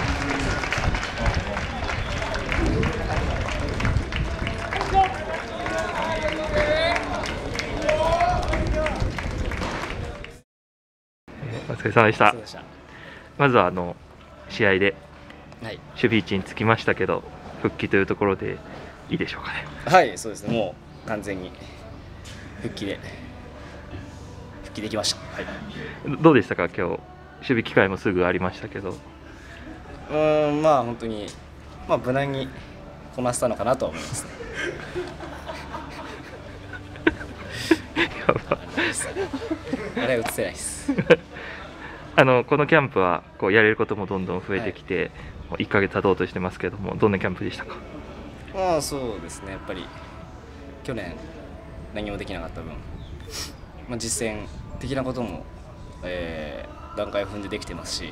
お疲れ様でした。まずは試合で守備位置につきましたけど、復帰というところでいいでしょうかね。 はい、そうですね。もう完全に復帰できました。はい。 どうでしたか、今日守備機会もすぐありましたけど。 まあ本当に無難にこなしたのかなとは思いますね。あれは映せないです。 このキャンプはこうやれることもどんどん増えてきて、はい、1ヶ月経とうとしてますけども、どんなキャンプでしたか？ そうですね、やっぱり去年何もできなかった分、実践的なことも、段階を踏んでできてますし、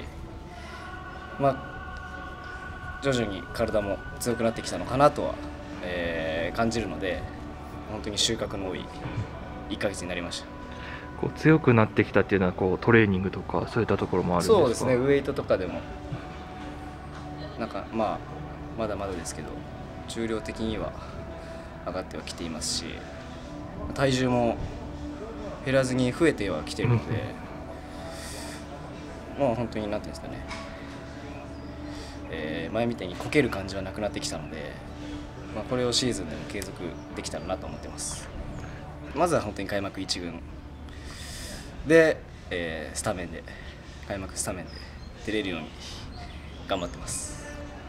徐々に体も強くなってきたのかなとは、感じるので、本当に収穫の多い1ヶ月になりました。 こう強くなってきたっていうのはトレーニングとかそういったところもあるんですか？ そうですね、ウエイトとかでもなんかまだまだですけど重量的には上がってはきていますし、体重も減らずに増えてはきているのでもう本当になんていうんですかね、前みたいにこける感じはなくなってきたので、これをシーズンでも継続できたらなと思ってます。まずは本当に開幕1軍で、開幕スタメンで出れるように頑張ってます。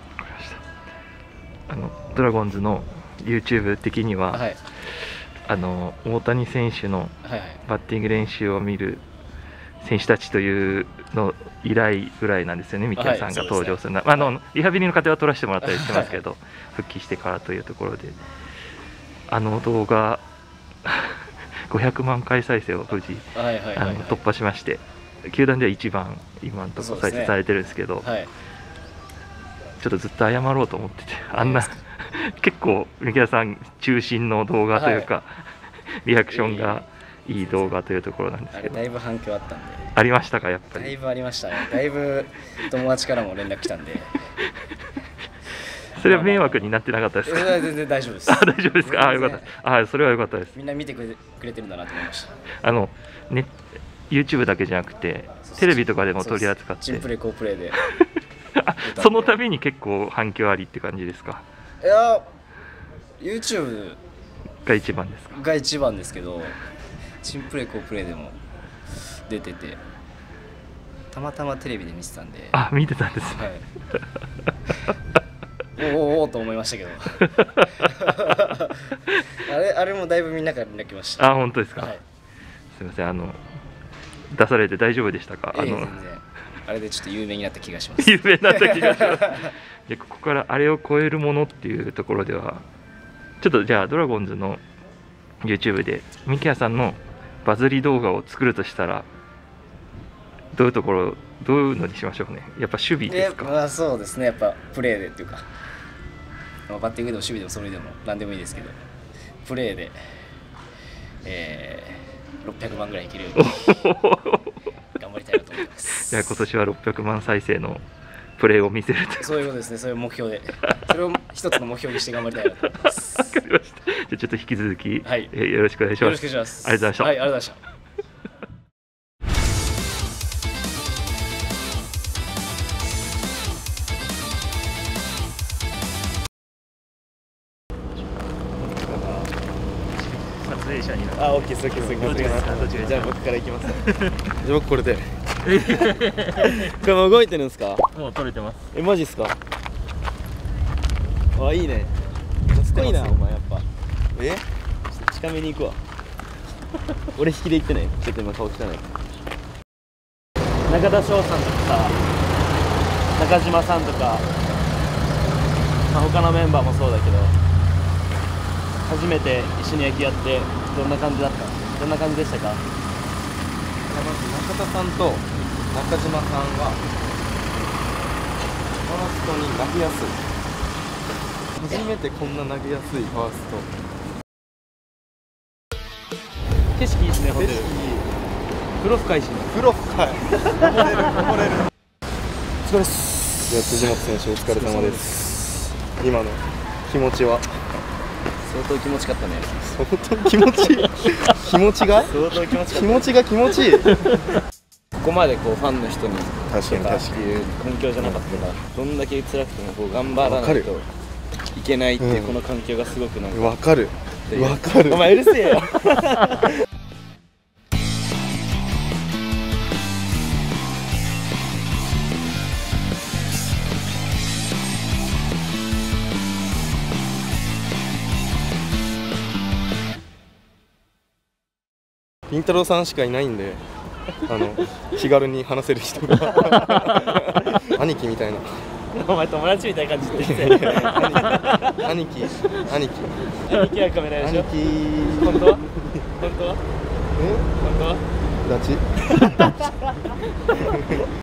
ドラゴンズの YouTube 的には、 はい、 大谷選手のバッティング練習を見る選手たちというの以来ぐらいなんですよね、三木屋さんが登場するのは、ね、リハビリの過程は撮らせてもらったりしてますけど復帰してからというところで、動画500万回再生を無事突破しまして、球団では一番今のところ再生されてるんですけど、ちょっとずっと謝ろうと思ってて、あんな結構三木屋さん中心の動画というか、リアクションがいい動画というところなんですけど、 だいぶ反響あったんで。 ありましたか？やっぱりだいぶありましたね。だいぶ友達からも連絡来たんでそれは迷惑になってなかったですか？ 全然大丈夫です。 大丈夫ですか？よかった。それはよかったです。 みんな見てくれてるんだなと思いました。 YouTube だけじゃなくてテレビとかでも取り扱って、 チンプレ好プレーでその度に結構反響ありって感じですか？ いや YouTube が一番ですか？ が一番ですけど、チンプレ好プレーでも出てて、たまたまテレビで見てたんで。 見てたんですね。 はい、おおと思いましたけどあれもだいぶみんなから連絡来ました。 本当ですか？ はい、 すみません、出されて大丈夫でしたか？ 全然あれでちょっと有名になった気がします。 有名になった気がしますで、ここからあれを超えるものっていうところでは、ちょっとじゃあドラゴンズの YouTube で三木屋さんのバズり動画を作るとしたら、どういうのにしましょうね。やっぱ守備ですか？ そうですね、やっぱプレーでっていうか、バッティングでも守備でもそれでも何でもいいですけど、プレーで、600万ぐらいいけるように頑張りたいなと思います。 じゃあ今年は600万再生のプレーを見せると。 そういうことですね、そういう目標で、それを一つの目標にして頑張りたいなと思います。 わかりました。じゃあちょっと引き続き、 はい、 よろしくお願いします。 よろしくお願いします。 ありがとうございました。 はい、ありがとうございました。 撮影者になる。 オッケーです、オッケーです。じゃあ僕から行きます。じゃあ僕これで。これも動いてるんですか？ もう撮れてます。 マジっすか？いいね。かっこいいな、お前やっぱ。ちょっと近めに行くわ。俺引きで行ってね。ちょっと今顔汚い。中田翔さんとかさ、中島さんとか、他のメンバーもそうだけど、初めて一緒に野球やってどんな感じだった？どんな感じでしたか？ まず中田さんと中島さんはファーストに投げやすい。初めてこんな投げやすいファースト。 景色いいですね、ホテル。風呂深いしね。 風呂深い。登れる。 お疲れっす。 いや辻本選手お疲れ様です。今の気持ちは相当気持ちかったね。 相当気持ちいい気持ちが相当気持ちかった。 気持ちが気持ちいいここまでこうファンの人に確かに確かっていう環境じゃなかったから、どんだけ辛くてもこう頑張らないといけないっていうこの環境がすごくなんかわかるわかる。 お前うるせえよりんたろーさんしかいないんで、気軽に話せる人が兄貴みたいな。 お前友達みたいな感じで言って兄貴はカメラでしょ。 兄貴本当は本当はえ本当はダチ